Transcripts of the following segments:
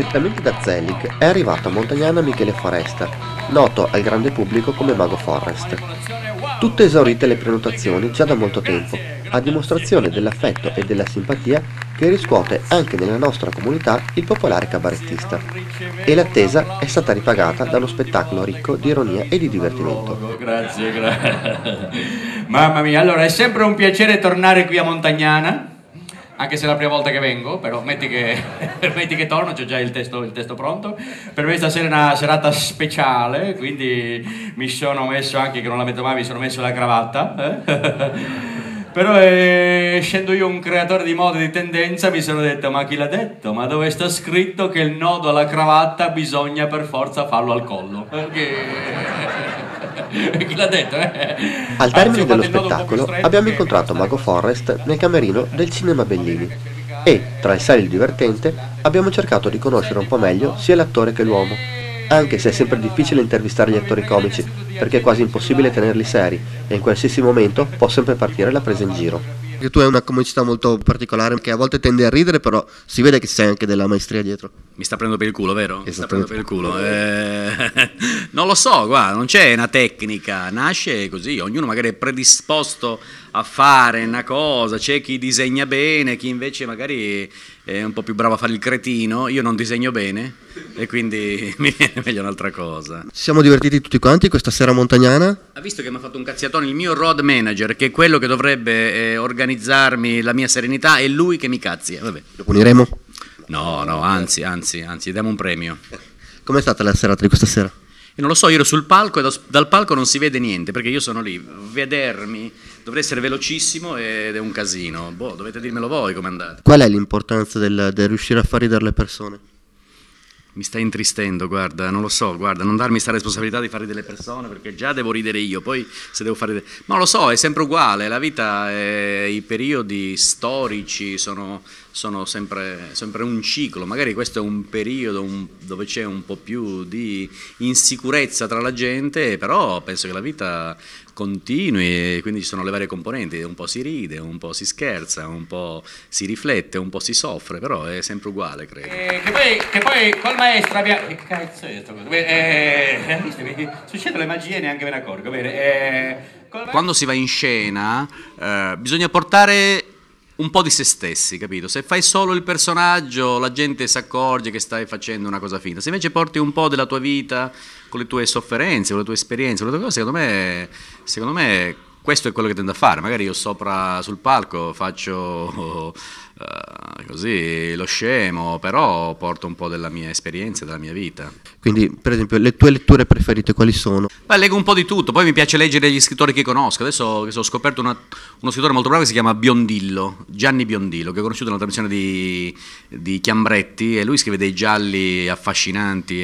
Direttamente da Zelig è arrivato a Montagnana Michele Foresta, noto al grande pubblico come Mago Forrest. Tutte esaurite le prenotazioni già da molto tempo, a dimostrazione dell'affetto e della simpatia che riscuote anche nella nostra comunità il popolare cabarettista. E l'attesa è stata ripagata da uno spettacolo ricco di ironia e di divertimento. Grazie. Mamma mia, allora è sempre un piacere tornare qui a Montagnana. Anche se è la prima volta che vengo, però metti che torno, c'è già il testo pronto. Per me stasera è una serata speciale, quindi mi sono messo, anche che non la metto mai, mi sono messo la cravatta. Però essendo io un creatore di moda e di tendenza, mi sono detto, ma chi l'ha detto? Ma dove sta scritto che il nodo alla cravatta bisogna per forza farlo al collo? Chi l'ha detto? Al termine dello spettacolo abbiamo incontrato Mago Forrest nel camerino del Cinema Bellini e, tra il sale e il divertente, abbiamo cercato di conoscere un po' meglio sia l'attore che l'uomo, anche se è sempre difficile intervistare gli attori comici, perché è quasi impossibile tenerli seri e in qualsiasi momento può sempre partire la presa in giro. Perché tu hai una comicità molto particolare che a volte tende a ridere, però si vede che c'è anche della maestria dietro. Mi sta prendendo per il culo, vero? Mi sta prendendo per il culo. Non lo so, guarda, non c'è una tecnica, nasce così, ognuno magari è predisposto a fare una cosa, c'è chi disegna bene, chi invece magari è un po' più bravo a fare il cretino, io non disegno bene e quindi mi viene meglio un'altra cosa. Ci siamo divertiti tutti quanti questa sera a Montagnana? Ha visto che mi ha fatto un cazziatone il mio road manager, che è quello che dovrebbe organizzarmi la mia serenità, è lui che mi cazzia, vabbè. Lo puniremo? No, anzi, diamo un premio. Com'è stata la serata di questa sera? Io non lo so, io ero sul palco e dal palco non si vede niente, perché io sono lì, vedermi dovrei essere velocissimo ed è un casino. Boh, dovete dirmelo voi com'è andata. Qual è l'importanza del riuscire a far ridere le persone? Mi sta intristendo, guarda, non lo so, guarda, non darmi questa responsabilità di fare delle persone, perché già devo ridere io, poi se devo fare... Ma non lo so, è sempre uguale, la vita, i periodi storici sono sempre un ciclo, magari questo è un periodo dove c'è un po' più di insicurezza tra la gente, però penso che la vita continui e quindi ci sono le varie componenti, un po' si ride, un po' si scherza, un po' si riflette, un po' si soffre, però è sempre uguale, credo. Che poi col maestro abbiamo... Che cazzo è sto cosa? Succedono le magie, neanche me ne accorgo. Quando si va in scena bisogna portare un po' di se stessi, capito? Se fai solo il personaggio la gente si accorge che stai facendo una cosa finta, se invece porti un po' della tua vita con le tue sofferenze, con le tue esperienze, con le tue cose, secondo me questo è quello che tendo a fare. Magari io sopra sul palco faccio così lo scemo, però porto un po' della mia esperienza, della mia vita. Quindi, per esempio, le tue letture preferite quali sono? Beh, leggo un po' di tutto, poi mi piace leggere gli scrittori che conosco. Adesso che ho scoperto uno scrittore molto bravo che si chiama Biondillo, Gianni Biondillo, che ho conosciuto nella trasmissione di Chiambretti, e lui scrive dei gialli affascinanti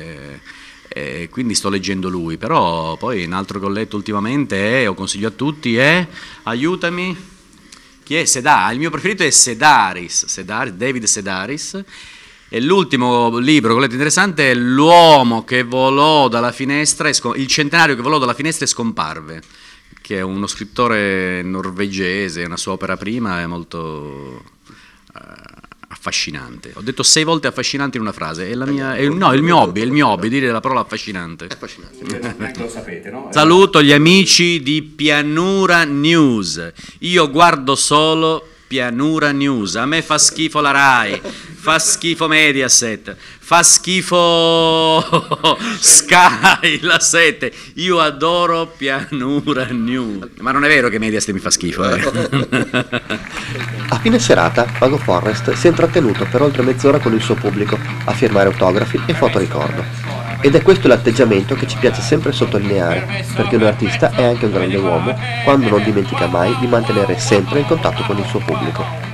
e quindi sto leggendo lui. Però poi un altro che ho letto ultimamente o consiglio a tutti è, aiutami, chi è? Il mio preferito è Sedaris, David Sedaris, e l'ultimo libro che ho letto interessante è L'uomo che volò dalla finestra, il centenario che volò dalla finestra e scomparve, che è uno scrittore norvegese, una sua opera prima è molto affascinante. Ho detto 6 volte affascinante in una frase, è il mio hobby, dire la parola affascinante. Lo sapete, no? Saluto gli amici di Pianura News, io guardo solo Pianura News, a me fa schifo la Rai, fa schifo Mediaset, fa schifo Sky, la 7, io adoro Pianura News. Ma non è vero che Mediaset mi fa schifo, A fine serata, Mago Forrest si è intrattenuto per oltre mezz'ora con il suo pubblico a firmare autografi e fotoricordo. Ed è questo l'atteggiamento che ci piace sempre sottolineare, perché un artista è anche un grande uomo quando non dimentica mai di mantenere sempre il contatto con il suo pubblico.